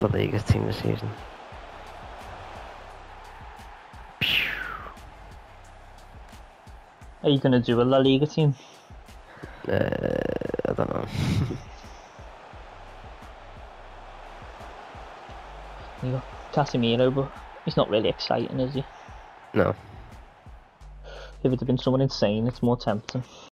La Liga's team this season. Are you gonna do a La Liga team? I don't know. You got Casemiro, but he's not really exciting, is he? No. If it had been someone insane, it's more tempting.